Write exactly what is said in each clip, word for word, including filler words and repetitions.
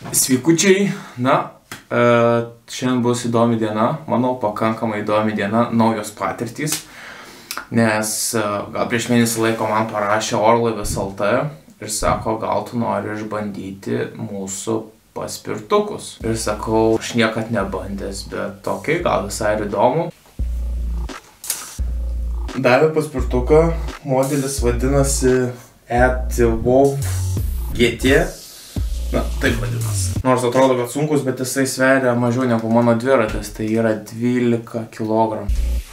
Sveikučiai, na, e, šiandien bus įdomi diena, manau, pakankamai įdomi diena, naujos patirtys, nes e, gal prieš mėnesį laiko man parašė Orlaivis L T ir sako, gal tu nori išbandyti mūsų paspirtukus. Ir sakau, aš niekad nebandęs, bet tokiai, gal visai ir įdomu. Davė paspirtuką, modelis vadinasi E T V G T. Na, taip vadinasi. Nors atrodo, kad sunkus, bet jisai sveria mažiau negu mano dviratis, tai yra dvylika kilogramų.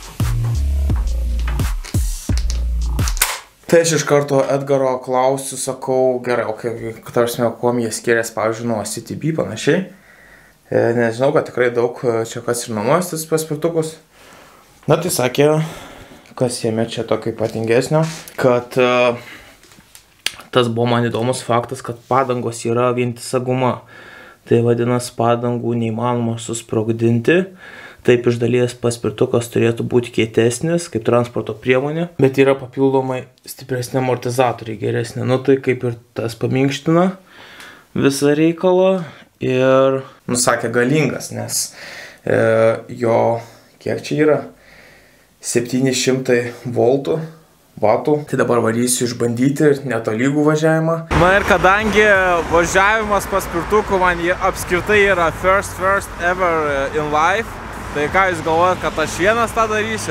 Tai aš iš karto Edgaro klausiu, sakau, gerai, o kaip, tarsi, kuom jie skiriasi, pavyzdžiui, nuo C T B panašiai. E, nežinau, kad tikrai daug čia kas ir nuomojas tas paspirtukus. Na, tai sakė, kas jame čia tokio ypatingesnio, kad uh, tas buvo man įdomus faktas, kad padangos yra vientisa guma. Tai vadinasi, padangų neįmanoma susprogdinti. Taip iš dalies paspirtukas turėtų būti kietesnis, kaip transporto priemonė, bet yra papildomai stipresni amortizatoriai, geresnė. Nu tai kaip ir tas paminkština visą reikalą ir, nu sakė, galingas, nes e, jo, kiek čia yra, septyni šimtai voltų. Vatų. Tai dabar varysiu išbandyti netolygų važiavimą. Na ir kadangi važiavimas paspirtukų man apskritai yra first, first ever in life, tai ką jūs galvojat, kad aš vienas tą darysiu?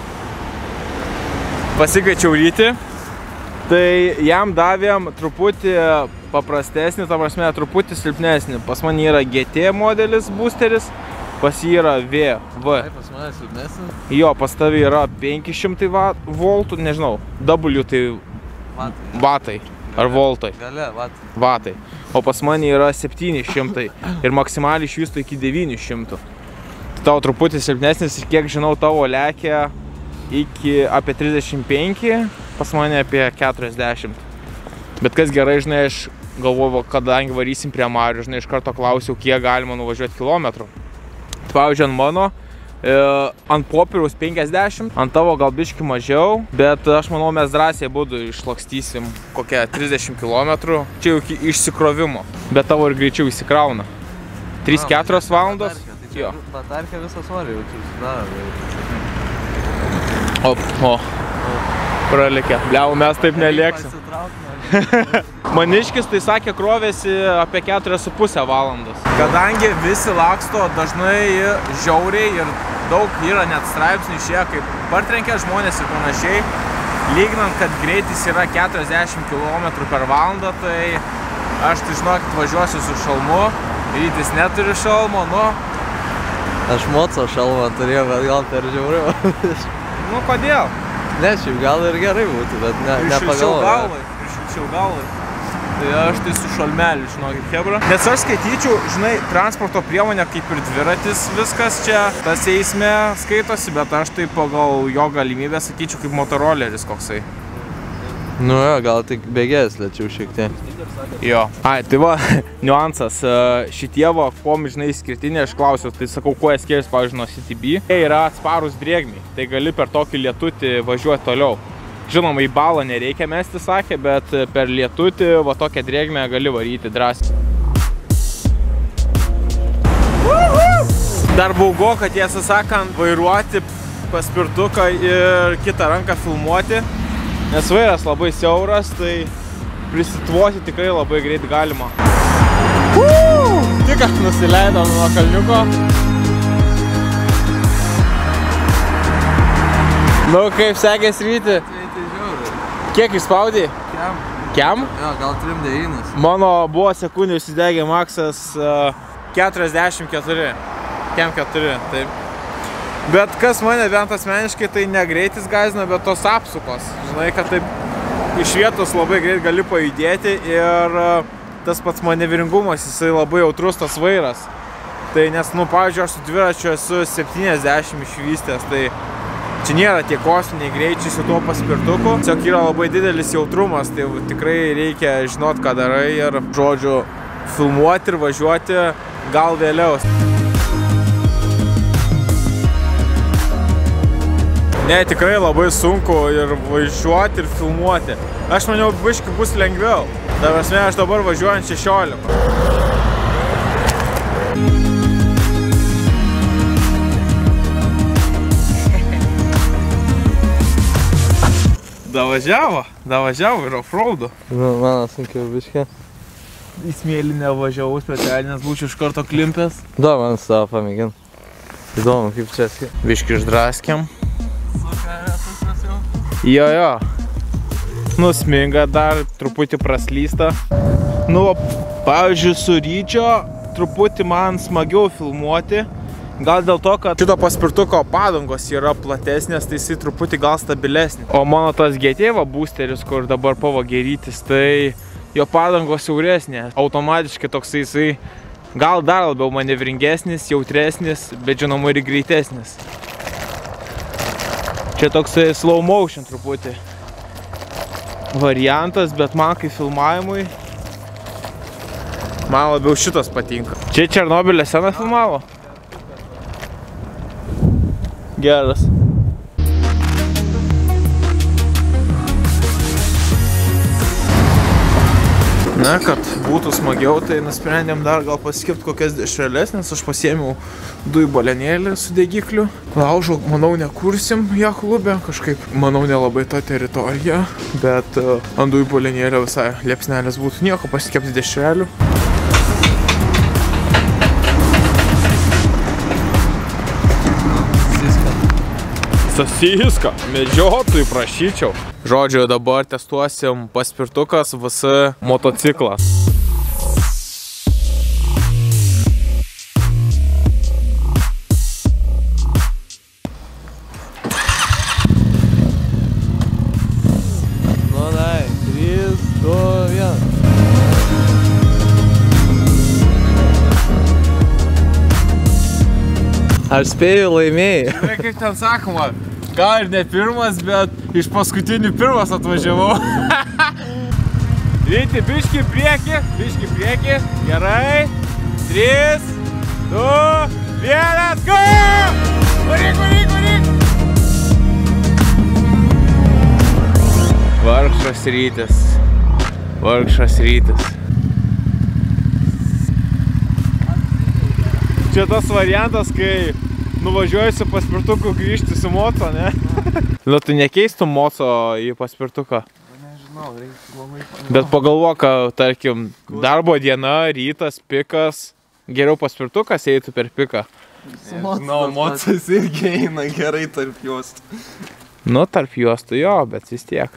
Pasikviečiau Rytį, tai jam davėm truputį paprastesnį, ta prasme, truputį silpnesnį. Pas mane yra G T modelis, boosteris. Pas jį yra V V. Pas mane silpnesnis? Jo, pas tavį yra penki šimtai voltų, nežinau, W tai vatai. Vatai. Ar voltai? Gale, vatai. Vatai. O pas mane yra septyni šimtai ir maksimaliai išvysto iki devynių šimtų. Tau truputį silpnesnis ir kiek žinau, tavo lekia iki apie trisdešimt penki, pas mane apie keturiasdešimt. Bet kas gerai, žinai, aš galvoju, kadangi varysim prie marių, žinai, iš karto klausiau, kiek galima nuvažiuoti kilometrų. Pavyzdžiui, ant mano, e, ant popieriaus penkiasdešimt, ant tavo gal biški mažiau, bet aš manau, mes drąsiai būdu išlakstysim kokią trisdešimt kilometrų. Čia jau iki išsikrovimo, bet tavo ir greičiau įsikrauna. trys keturios valandos. Tai čia batarkė visą svorį jau čia susidaro. O, o, pralikė. Bliau, mes taip nelėksim. Maniškis, tai sakė, krovėsi apie keturias su pusę valandos. Kadangi visi laksto dažnai žiauriai ir daug yra net straipsnių išėję, kaip partrenkia žmonės ir panašiai, lyginant, kad greitis yra keturiasdešimt kilometrų per valandą, tai aš, tai žinokit, važiuosiu su šalmu. Rytis neturi šalmo, nu. Aš moco šalmą turėjau, bet gal per žiauriau. Nu, kodėl? Ne, šiaip gal ir gerai būtų, bet ne, nepagalvoju. Išilčiau galvai. Tai aš tai su šalmeliu, žinokit, hebra. Nes aš skaityčiau, žinai, transporto priemonė kaip ir dviratis viskas čia, tas eisme skaitosi, bet aš tai pagal jo galimybę sakyčiau kaip motoroleris koksai. Nu jo, gal tik bėgės lėčiau šiek tiek. Jo. Ai, tai va, niuansas. Šitie va, kuom, žinai, skirtinė, aš klausiau, tai sakau, kuo jie skiriasi, pavyzdžiui, nuo C T B. Jie yra atsparūs drėgmiai, tai gali per tokį lietutį važiuoti toliau. Žinoma, į balą nereikia mesti, sakė, bet per lietutį va tokią drėgmę gali varyti drąsiai. Dar baugo, kad tiesą sakant, vairuoti paspirtuką ir kitą ranką filmuoti, nes vairas labai siauras, tai prisitvoti tikrai labai greit galima. Tik aš nusileidom nuo kalniuko. Nu, kaip sekės Ryti? Kiek išspaudė? Kiam. Kiam? Jo, gal trim devynis. Mano buvo sekundė užsidegė maksas uh, keturiasdešimt keturi. Kiam keturi, taip. Bet kas mane bent asmeniškai, tai ne greitis gąsdina, bet tos apsukos. Žinai, kad taip iš vietos labai greit gali pajudėti ir uh, tas pats manevringumas, jisai labai jautrus tas vairas. Tai nes, nu, pavyzdžiui, aš su dviračiu esu septyniasdešimt išvystęs, tai čia nėra tie kosminiai greičiai su tuo paspirtuku. Tiesiog yra labai didelis jautrumas, tai tikrai reikia žinot, ką darai ir, žodžiu, filmuoti ir važiuoti gal vėliau. Ne, tikrai labai sunku ir važiuoti ir filmuoti. Aš maniau, biškį bus lengviau. Ta prasme, aš dabar važiuoju ant šešiolikos. Davažiavo, davažiavo ir offroadu. Nu, mano sunkiau biškė. Į smėlį nevažiavau specialiai, nes būčiau iš karto klimpęs. Da, man savo pamėgin. Įdomu, kaip čia ski. Biškį išdraskėm. Jo, jo. Nusminga dar, truputį praslysta. Nu, pavyzdžiui, su Ryčio truputį man smagiau filmuoti. Gal dėl to, kad šito paspirtuko padangos yra platesnės, tai jisai truputį gal stabilesnė. O mano tas G T va boosteris, kur dabar pavogė Rytis, tai jo padangos siauresnė. Automatiškai toksai jisai gal dar labiau manevringesnis, jautresnis, bet žinoma ir greitesnis. Čia toksai slow motion truputį variantas, bet man kaip filmavimui man labiau šitas patinka. Čia Černobylio sceną filmavo? Geras. Na, kad būtų smagiau, tai nusprendėm dar gal pasikirti kokias dešreles, nes aš pasiėmiau dujų balenėlį su degikliu. Laužo, manau, nekursim ją klube, kažkaip, manau, nelabai ta teritorija, bet uh, ant dujų balenėlio visai liepsnelės būtų nieko, pasikirti dešrelių. Sasiska, medžiotojų prašyčiau. Žodžiu, dabar testuosim paspirtukas V S motociklas. Nu, dai, trys, du, vienas. Aš spėju laimėjai. Tai kaip ten sakoma, gal ir ne pirmas, bet iš paskutinių pirmas atvažiavau. Ryti, biški prieki, biški prieki. Gerai. Trys, du, vienas, go! Varyk, varyk, varyk! Vargšas Rytis. Vargšas Rytis. Čia tas variantas, kai nuvažiuoji su paspirtuku grįžti su moco, ne? Nu, tu nekeistum moco į paspirtuką? Nežinau, reikia labai... Bet pagalvok, kad, tarkim, darbo diena, rytas, pikas, geriau paspirtukas eitų per piką. Nežinau, mocas irgi eina gerai tarp juostų. Nu, tarp juostų jo, bet vis tiek.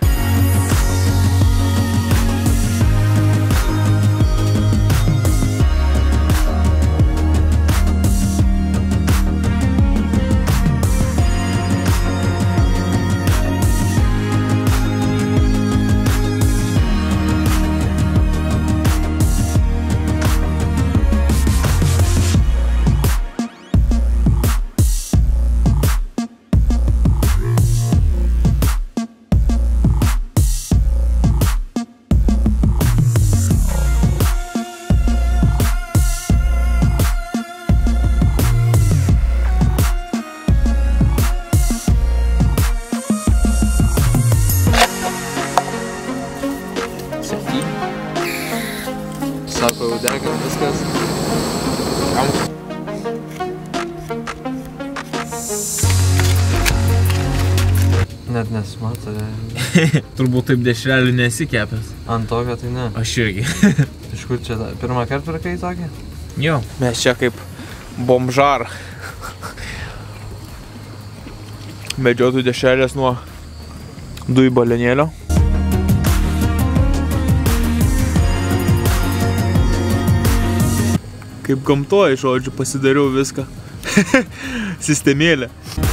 Sako, jau dega viskas. Net nesimato. Turbūt taip dešrelių nesikepęs. Ant tokio tai ne. Aš irgi. Iš kur čia pirmą kartą pirkai tokį? Jo, mes čia kaip bomžar. Medžiotų dešrelės nuo dujų balenėlio. Kaip gamtoje, žodžiu, pasidariau viską. Sistemėlė.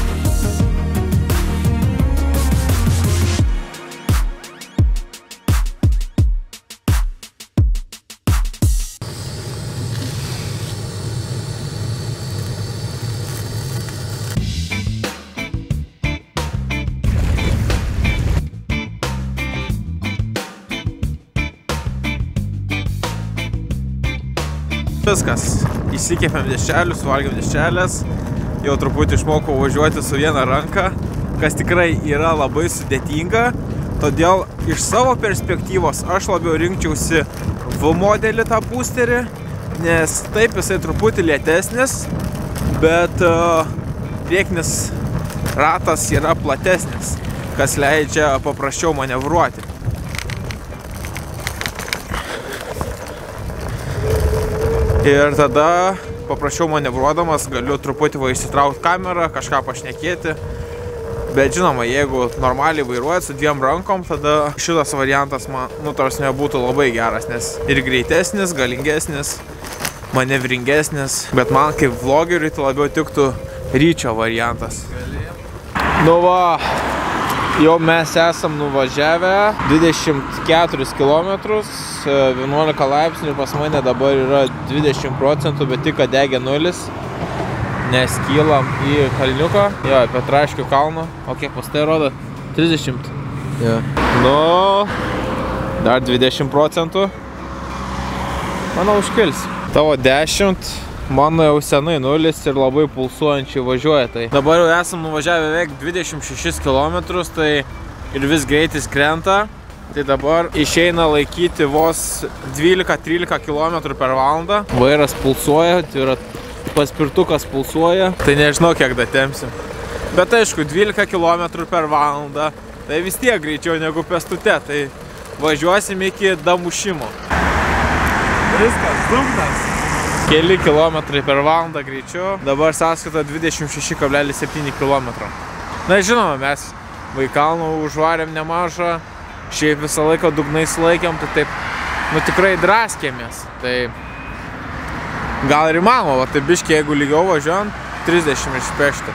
Viskas, įsikėpėm dešrelių, suvalgėm dešrelės, jau truputį išmokau važiuoti su viena ranka, kas tikrai yra labai sudėtinga, todėl iš savo perspektyvos aš labiau rinkčiausi V modelį tą boosterį, nes taip jisai truputį lėtesnis, bet uh, priekinis ratas yra platesnis, kas leidžia paprasčiau manevruoti. Ir tada paprasčiau manevruodamas galiu truputį va išsitraukti kamerą, kažką pašnekėti. Bet žinoma, jeigu normaliai vairuojat su dviem rankom, tada šitas variantas man, nu, tarsi būtų labai geras, nes ir greitesnis, galingesnis, manevringesnis. Bet man kaip vlogeriui tai labiau tiktų ryčio variantas. Nu va, jau mes esam nuvažiavę dvidešimt keturis kilometrus, vienuolika laipsnių, pas mane dabar yra dvidešimt procentų, bet tik degė nulis. Nes kylam į kalniuką, jo, Petraškių kalną, o kiek pas tai rodo? trisdešimt. Jo. Nu, dar dvidešimt procentų. Manau, užkils. Tavo dešimt, mano jau senai nulis ir labai pulsuojančiai važiuoja. Tai dabar jau esam nuvažiavę beveik dvidešimt šešis kilometrus, tai ir vis greitis krenta. Tai dabar išeina laikyti vos dvylika trylika kilometrų per valandą. Vairas pulsuoja, tai yra paspirtukas pulsuoja, tai nežinau, kiek datempsim. Bet aišku, dvylika kilometrų per valandą, tai vis tiek greičiau negu pėstute, tai važiuosim iki damušimo. Viskas, dugnas. Keli kilometrai per valandą greičiau, dabar sąskaita dvidešimt šeši kablelis septyni kilometro. Na, žinoma, mes Vaikalną užvarėm nemažą, šiaip visą laiką dugnais laikėm, tai taip, nu tikrai draskėmės, tai gal ir įmanoma, tai biškiai, jeigu lygiau važiuojant, trisdešimt išpešti.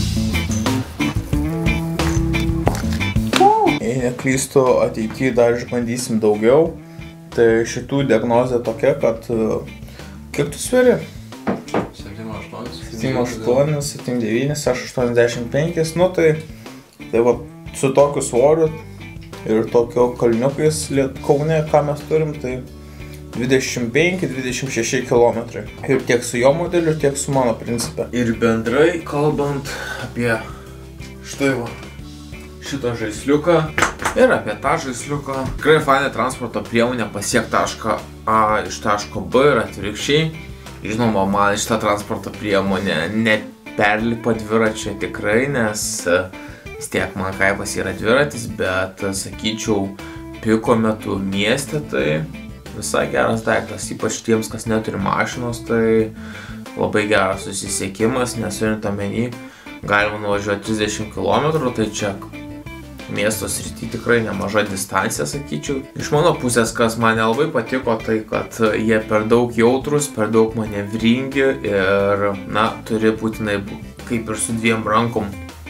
Jei neklystu, ateityje dar išbandysim daugiau. Tai šitų diagnozė tokia, kad kiek tu sveri? septyni aštuoni. septyni aštuoni, septyni devyni, aš aštuoniasdešimt penki. Nu tai, tai va, su tokiu svoriu ir tokio kalniukais Kaune, ką mes turim, tai dvidešimt penki dvidešimt šeši kilometrai. Ir tiek su jo modeliu, tiek su mano principe. Ir bendrai kalbant apie štai va, šitą žaisliuką ir apie tą žaisliuką. Tikrai fainė transporto priemonė pasiekti tašką A iš taško B ir atvirkščiai. Žinoma, man šitą transporto priemonę neperlipa dviračio tikrai, nes vis tiek man kaipas yra dviratis, bet sakyčiau, piko metu mieste tai visai geras daiktas, ypač tiems, kas neturi mašinos, tai labai geras susisiekimas, nes turint omeny, galima nuvažiuoti trisdešimt kilometrų, tai čia miesto srity tikrai nemaža distancija, sakyčiau. Iš mano pusės, kas man nelabai patiko, tai kad jie per daug jautrus, per daug manevringi ir, na, turi būtinai kaip ir su dviem rankom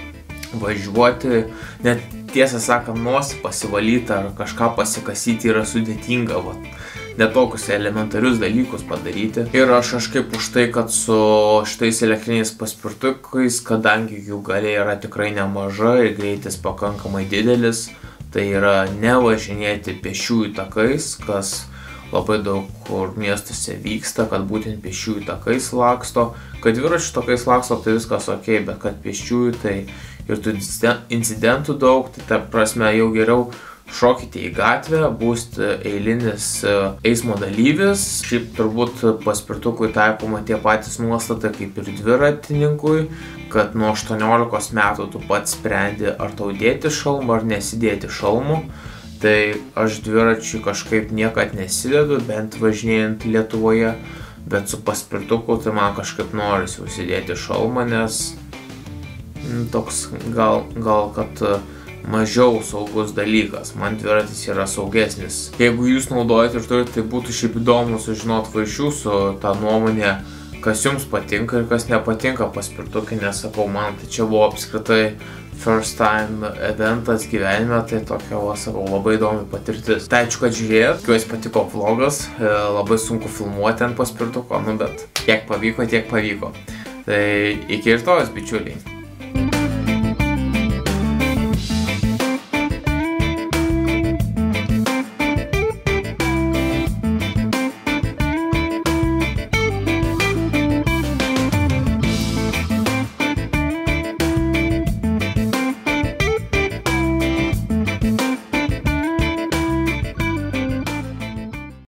važiuoti, net tiesą sakant, nosį pasivalyti ar kažką pasikasyti yra sudėtinga, va, net tokius elementarius dalykus padaryti. Ir aš kažkaip už tai, kad su šitais elektriniais paspirtukais, kadangi jų galia yra tikrai nemaža ir greitis pakankamai didelis, tai yra nevažinėti pėsčiųjų takais, kas labai daug kur miestuose vyksta, kad būtent pėsčiųjų takais laksto. Kad dviračių takais laksto, tai viskas ok, bet kad pėsčiųjų, tai ir tų incidentų daug, tai ta prasme jau geriau šokite į gatvę, būsite eilinis eismo dalyvis. Šiaip turbūt paspirtukui taikoma tie patys nuostatai kaip ir dviratininkui, kad nuo aštuoniolikos metų tu pats sprendi, ar tau dėti šalmą ar nesidėti šalmų. Tai aš dviračiui kažkaip niekad nesidedu, bent važinėjant Lietuvoje, bet su paspirtuku tai man kažkaip norisi užsidėti šalmą, nes toks gal, gal kad mažiau saugus dalykas. Man dviratis yra saugesnis. Jeigu jūs naudojate ir turite, tai būtų šiaip įdomu sužinoti va iš jūsų tą nuomonę, kas jums patinka ir kas nepatinka paspirtukai, nes sakau, man tai čia buvo apskritai first time eventas gyvenime, tai tokia, va, sakau, labai įdomi patirtis. Tai ačiū, kad žiūrėjot, tikiuosi patiko vlogas, labai sunku filmuoti ant paspirtuko, nu bet kiek pavyko, tiek pavyko. Tai iki rytojus, bičiuliai.